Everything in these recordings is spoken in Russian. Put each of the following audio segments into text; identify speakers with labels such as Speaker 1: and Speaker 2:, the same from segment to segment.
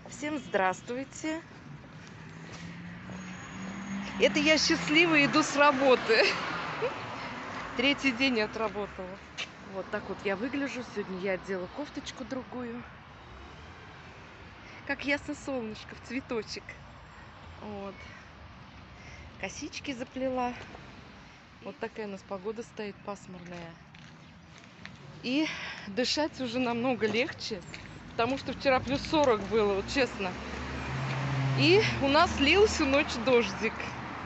Speaker 1: Всем здравствуйте. Это я счастливо иду с работы. Третий день отработала. Вот так вот я выгляжу. Сегодня я одела кофточку другую. Как ясно солнышко, в цветочек. Вот. Косички заплела. Вот такая у нас погода стоит, пасмурная. И дышать уже намного легче, потому что вчера плюс 40 было, вот честно. И у нас лил всю ночь дождик.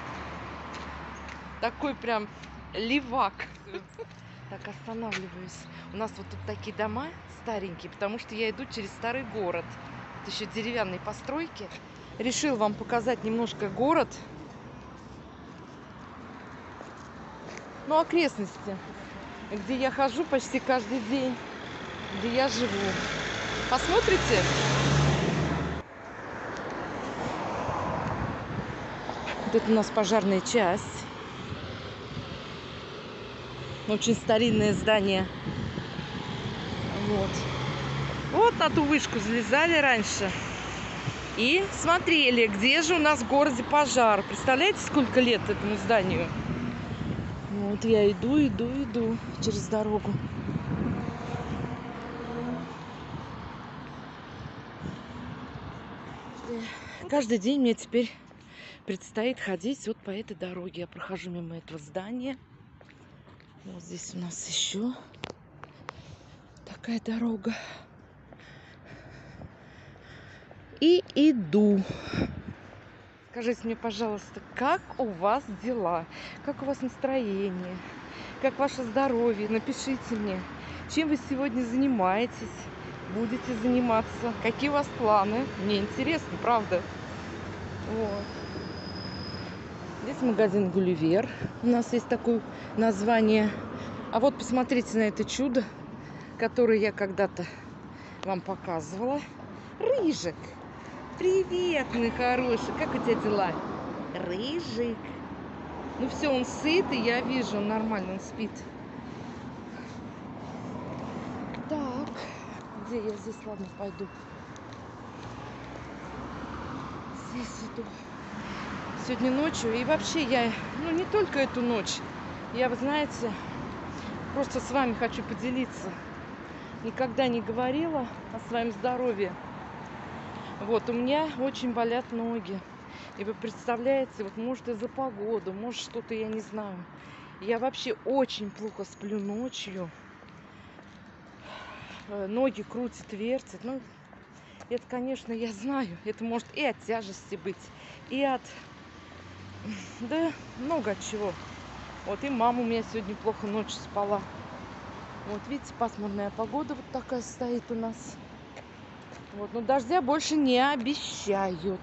Speaker 1: Такой прям ливак. Так, останавливаюсь. У нас вот тут такие дома старенькие, потому что я иду через старый город. Это еще деревянные постройки. Решил вам показать немножко город. Ну, окрестности, где я хожу почти каждый день, где я живу. Посмотрите? Вот это у нас пожарная часть. Очень старинное здание. Вот. Вот на ту вышку залезали раньше. И смотрели, где же у нас в городе пожар. Представляете, сколько лет этому зданию? Вот я иду через дорогу. Каждый день мне теперь предстоит ходить вот по этой дороге. Я прохожу мимо этого здания. Вот здесь у нас еще такая дорога. И иду. Скажите мне, пожалуйста, как у вас дела? Как у вас настроение? Как ваше здоровье? Напишите мне, чем вы сегодня занимаетесь, будете заниматься, какие у вас планы. Мне интересно, правда. Вот. Здесь магазин Гулливер. У нас есть такое название. А вот посмотрите на это чудо, которое я когда-то вам показывала. Рыжик. Привет, мой хороший. Как у тебя дела? Рыжик. Ну все, он сытый, я вижу, он нормально, он спит. Так, где я здесь? Ладно, пойду. Здесь иду. Сегодня ночью. И вообще я, ну не только эту ночь. Я, вы знаете, просто с вами хочу поделиться. Никогда не говорила о своем здоровье. Вот, у меня очень болят ноги. И вы представляете, вот может из-за погоды, может что-то, я не знаю. Я вообще очень плохо сплю ночью. Ноги крутят, вертят. Ну, это, конечно, я знаю. Это может и от тяжести быть, и от... Да, много от чего. Вот и мама у меня сегодня плохо ночью спала. Вот, видите, пасмурная погода вот такая стоит у нас. Вот, но дождя больше не обещают.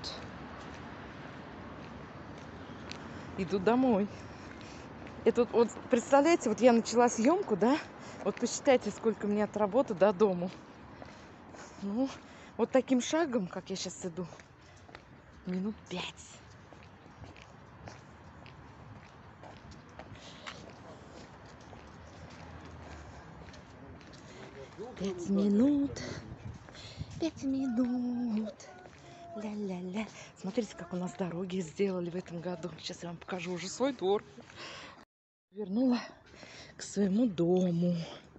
Speaker 1: Иду домой. Это вот, представляете, вот я начала съемку, да? Вот посчитайте, сколько мне от работы до дому. Ну, вот таким шагом, как я сейчас иду, минут 5. 5 минут. 5 минут. Ля-ля-ля. Смотрите, как у нас дороги сделали в этом году. Сейчас я вам покажу уже свой двор. Вернула к своему дому.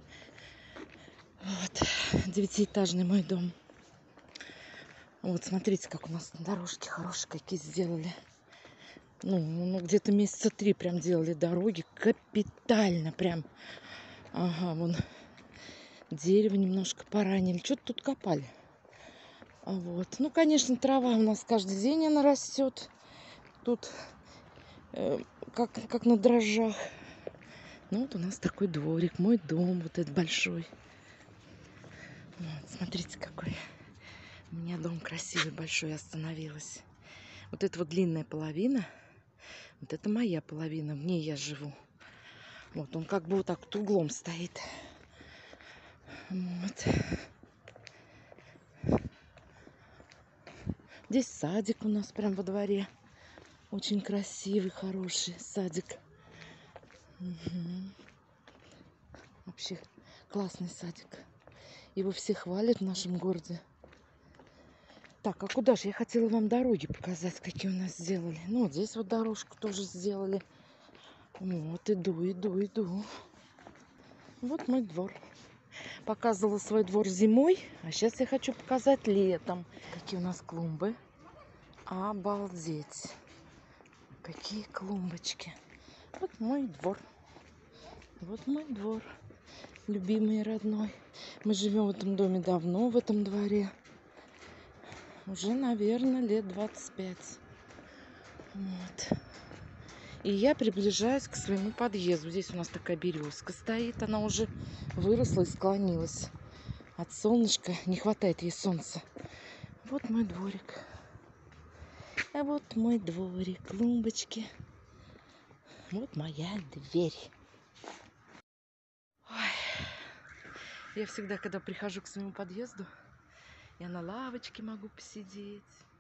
Speaker 1: Вот. 9-этажный мой дом. Вот, смотрите, как у нас дорожки хорошие какие сделали. Ну где-то месяца 3 прям делали дороги. Капитально прям. Ага, вон дерево немножко поранили. Что-то тут копали. Вот. Ну, конечно, трава у нас каждый день она растет. Тут как на дрожжах. Ну, вот у нас такой дворик. Мой дом вот этот большой. Вот, смотрите, какой у меня дом красивый, большой. Остановилась. Вот это вот длинная половина. Вот это моя половина. В ней я живу. Вот он как бы вот так вот углом стоит. Вот. Здесь садик у нас прям во дворе. Очень красивый, хороший садик. Угу. Вообще классный садик. Его все хвалят в нашем городе. Так, а куда же? Я хотела вам дороги показать, какие у нас сделали. Ну, вот здесь вот дорожку тоже сделали. Вот, иду. Вот мой двор. Показывала свой двор зимой, а сейчас я хочу показать летом. Какие у нас клумбы. Обалдеть. Какие клумбочки. Вот мой двор. Вот мой двор. Любимый и родной. Мы живем в этом доме давно, в этом дворе. Уже, наверное, лет 25. Вот. И я приближаюсь к своему подъезду. Здесь у нас такая березка стоит. Она уже выросла и склонилась. От солнышка не хватает ей солнца. Вот мой дворик. А вот мой дворик. Клумбочки. Вот моя дверь. Ой. Я всегда, когда прихожу к своему подъезду, я на лавочке могу посидеть.